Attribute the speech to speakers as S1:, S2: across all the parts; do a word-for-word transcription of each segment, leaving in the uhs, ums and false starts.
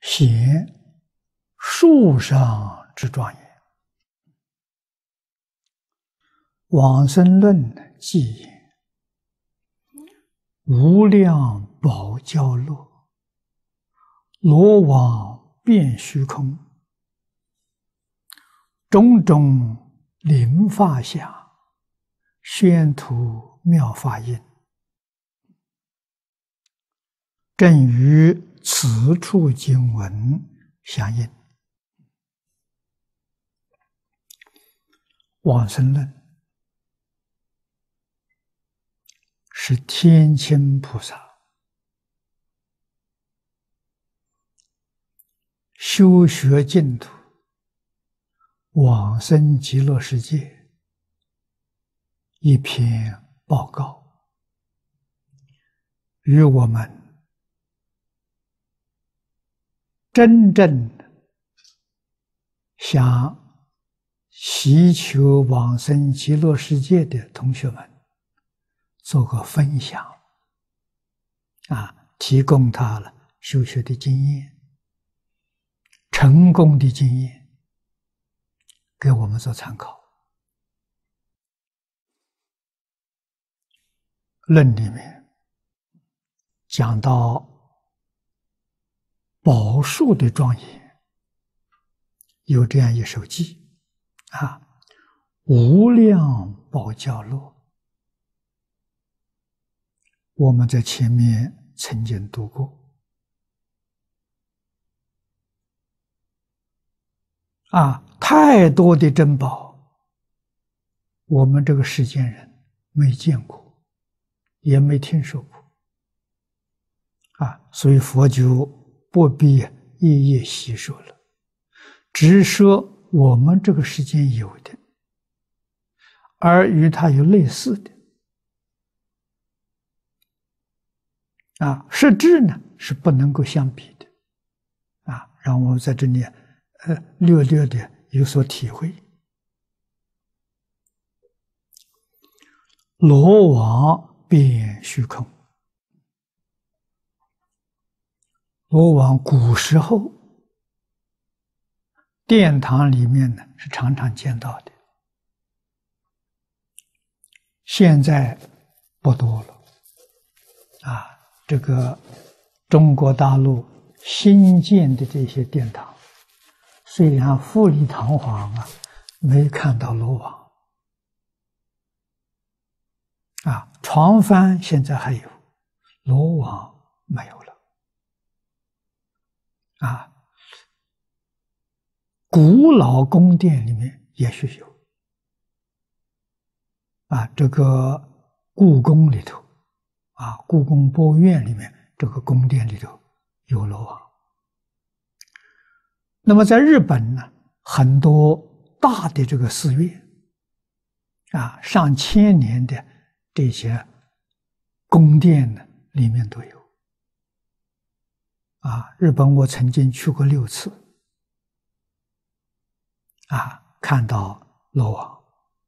S1: 显树上之庄严。往生论记言：无量宝交乐，罗网遍虚空，种种灵法相，宣图妙法音。正与此处经文相应。往生论是天亲菩萨修学净土、往生极乐世界一篇报告，与我们真正想祈求往生极乐世界的同学们做个分享啊，提供他了修学的经验、成功的经验，给我们做参考。论里面讲到宝树的庄严，有这样一首偈啊：无量宝交乐。我们在前面曾经读过啊，太多的珍宝，我们这个世间人没见过，也没听说过啊，所以佛就不必一一细说了，只说我们这个世间有的，而与它有类似的啊，实质呢是不能够相比的啊，让我在这里呃略略的有所体会。罗网遍虚空，罗网古时候殿堂里面呢是常常见到的，现在不多了啊。这个中国大陆新建的这些殿堂，虽然富丽堂皇啊，没看到罗网啊，床幡现在还有，罗网没有了啊。古老宫殿里面也许有啊，这个故宫里头啊，故宫博物院里面这个宫殿里头有罗网。那么在日本呢，很多大的这个寺院啊，上千年的这些宫殿呢，里面都有啊。日本我曾经去过六次啊，看到罗网。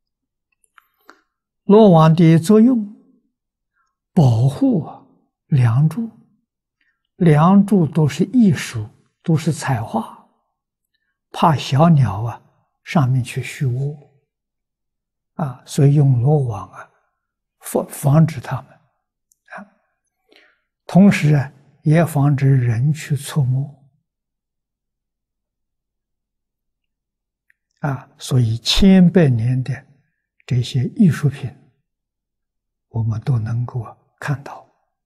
S1: 罗网的作用，保护梁柱，梁柱都是艺术，都是彩画，怕小鸟啊上面去续窝啊，所以用罗网啊防防止它们啊，同时啊也防止人去触摸啊，所以千百年的这些艺术品，我们都能够看到。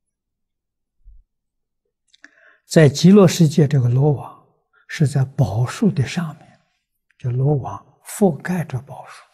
S1: 在极乐世界，这个罗网是在宝树的上面，这罗网覆盖着宝树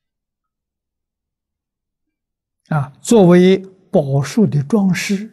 S1: 啊，作为宝树的装饰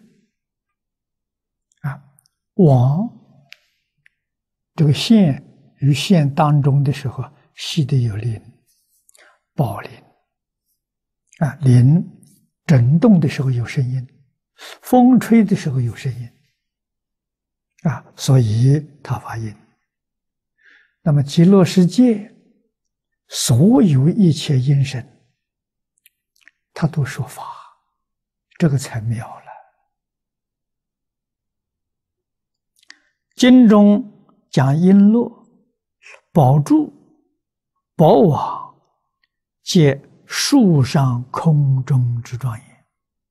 S1: 啊。网这个线与线当中的时候，系的有铃，宝铃啊，铃震动的时候有声音，风吹的时候有声音啊，所以它发音。那么极乐世界所有一切音声，它都说法，这个才妙了。经中讲璎珞、宝柱、宝网，皆树上空中之庄严。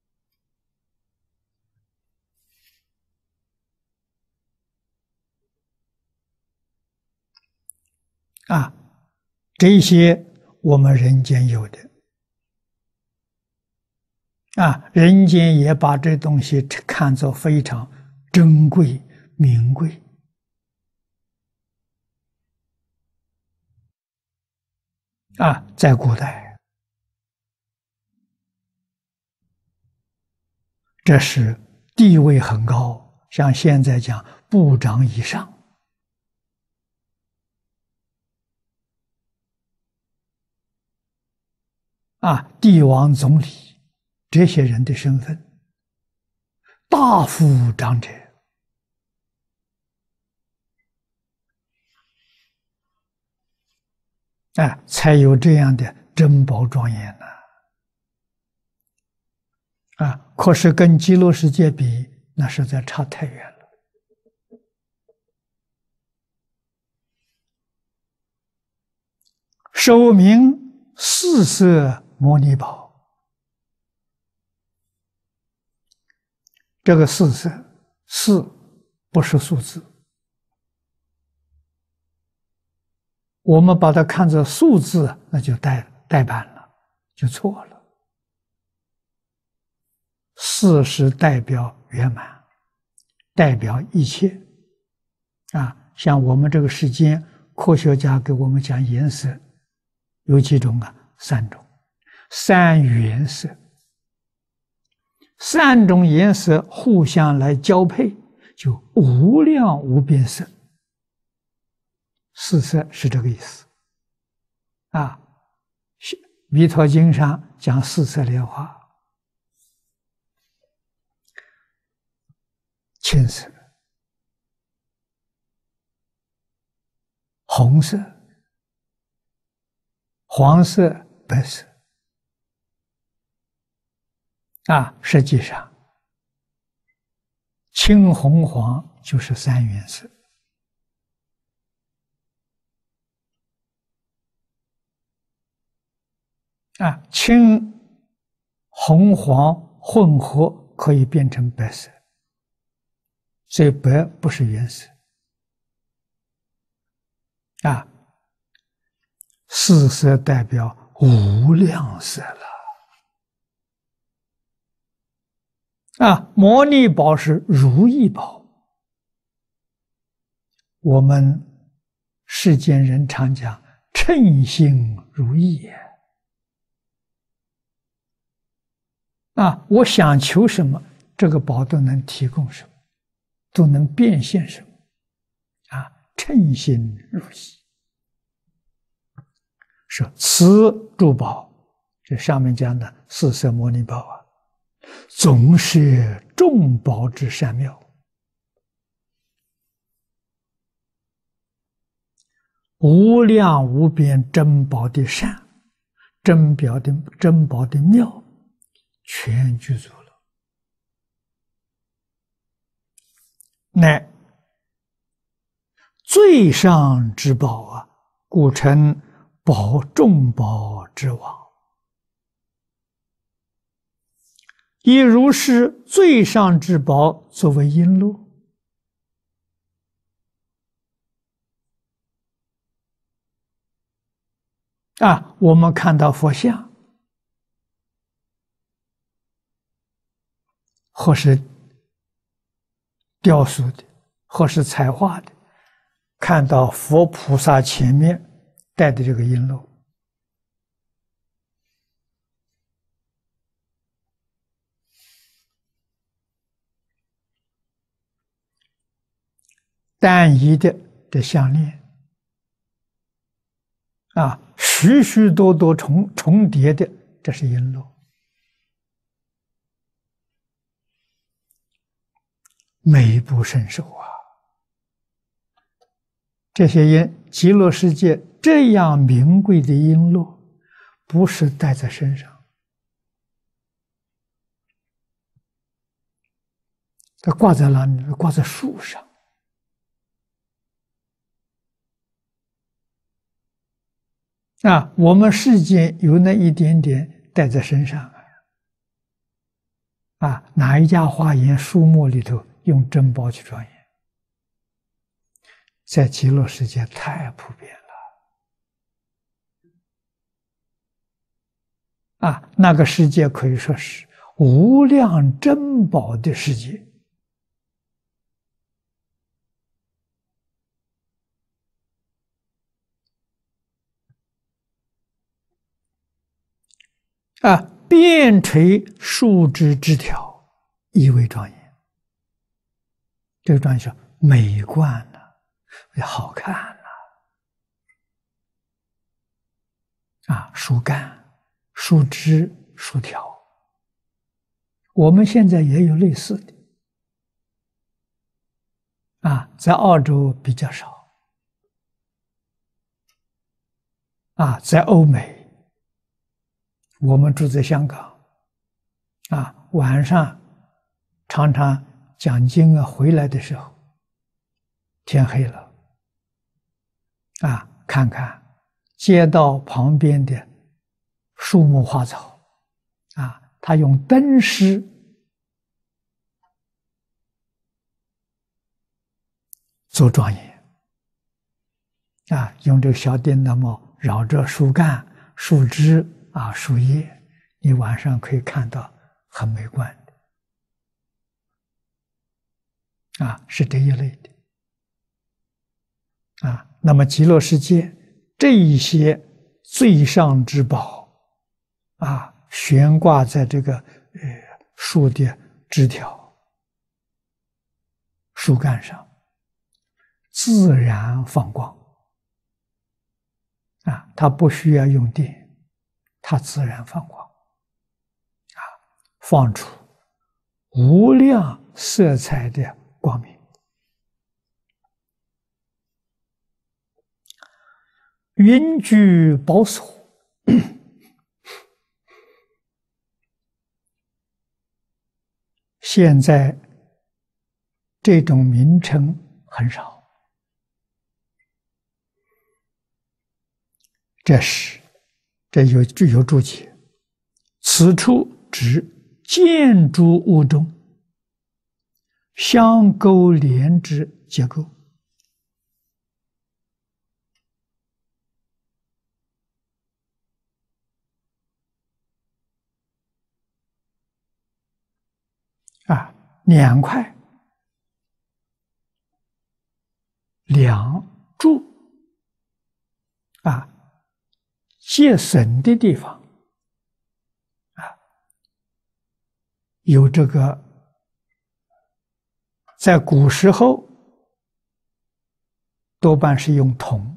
S1: 啊，这些我们人间有的，啊，人间也把这东西看作非常珍贵、名贵。啊，在古代，这是地位很高，像现在讲部长以上。啊，帝王、总理这些人的身份，大夫长者，啊，才有这样的珍宝庄严呢。啊，可是跟极乐世界比，那实在差太远了。首名四色摩尼宝。这个四色，四不是数字，我们把它看作数字，那就代代办了，就错了。四是代表圆满，代表一切。啊，像我们这个世间，科学家给我们讲颜色，有几种啊？三种，三原色。三种颜色互相来交配，就无量无边色。四色是这个意思。啊，《弥陀经》上讲四色莲花，青色、红色、黄色、白色。啊，实际上，青、红、黄就是三原色。啊，青、红、黄混合可以变成白色，所以白不是原色。啊，四色代表无量色了。啊，摩尼宝是如意宝。我们世间人常讲称心如意也。啊，我想求什么，这个宝都能提供什么，都能变现什么。啊，称心如意。是此诸宝，这上面讲的四色摩尼宝啊，总是众宝之善妙，无量无边珍宝的善，珍宝的珍宝的妙，全具足了，乃最上之宝啊，故称宝众宝之王。以如是最上之宝作为璎珞，啊，我们看到佛像，或是雕塑的，或是彩画的，看到佛菩萨前面戴的这个璎珞，单一的的项链，啊，许许多多重重叠的，这是璎珞，美不胜收啊！这些璎极乐世界这样名贵的璎珞，不是戴在身上，它挂在哪里？挂在树上。 啊，我们世间有那一点点带在身上啊，啊，哪一家华严书目里头用珍宝去庄严？在极乐世界太普遍了啊！那个世界可以说是无量珍宝的世界啊！遍垂树枝枝条，极为庄严。这个庄严说美观呐、啊，好看呐、啊！啊，树干、树枝、树条，我们现在也有类似的啊，在澳洲比较少啊，在欧美。我们住在香港，啊，晚上常常讲经啊，回来的时候，天黑了，啊，看看街道旁边的树木花草，啊，他用灯饰做庄严，啊，用这个小电灯泡绕着树干、树枝。啊，树叶，你晚上可以看到很美观的，啊，是这一类的，啊，那么极乐世界这一些最上之宝，啊，悬挂在这个呃树的枝条、树干上，自然放光，啊，它不需要用电。它自然放光，啊，放出无量色彩的光明。云居宝所，现在这种名称很少，这是。这有有注解，此处指建筑物中相勾连之结构。啊，两块梁柱啊。接损的地方，啊，有这个，在古时候多半是用铜，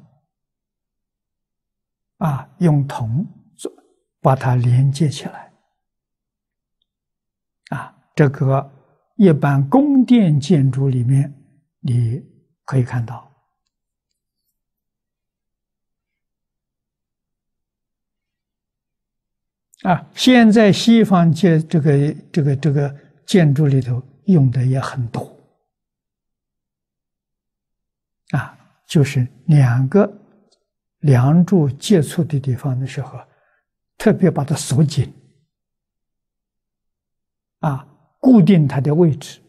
S1: 啊，用铜做把它连接起来，啊，这个一般宫殿建筑里面你可以看到。啊，现在西方建这个这个这个建筑里头用的也很多，啊，就是两个梁柱接触的地方的时候，特别把它锁紧，啊，固定它的位置，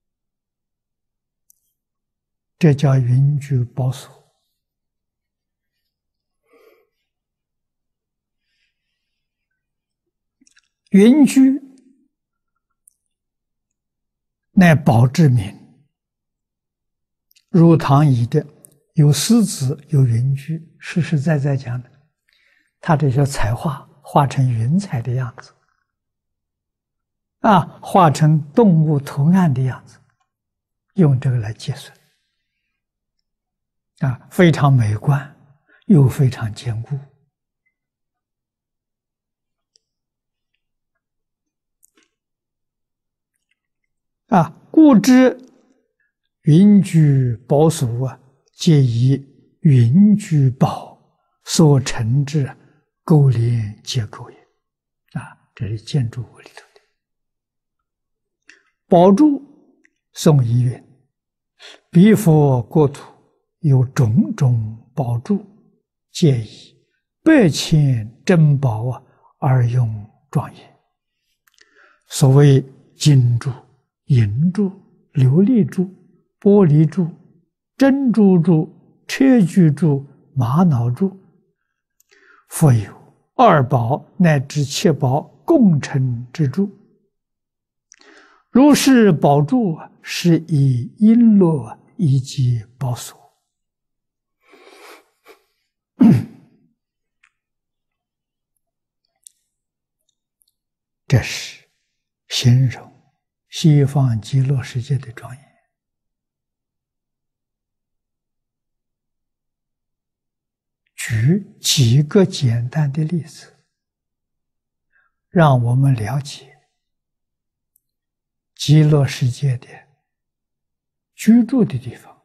S1: 这叫云居宝所。云居乃宝之名，如唐乙的有狮子，有云居，实实在在讲的，他这些彩画画成云彩的样子，啊，画成动物图案的样子，用这个来计算，啊，非常美观，又非常坚固。啊，故知云居宝所啊，皆以云居宝所成之勾连结构也。啊，这是建筑物里头的宝柱。宋仪云：彼佛国土有种种宝柱，皆以百千珍宝啊，而用庄严。所谓金珠、银珠、琉璃珠、玻璃珠、珍珠珠、砗磲珠、玛瑙珠，复有二宝乃至七宝共成之珠。如是宝珠，是以璎珞以及宝锁。这是形容西方极乐世界的庄严。举几个简单的例子，让我们了解极乐世界的居住的地方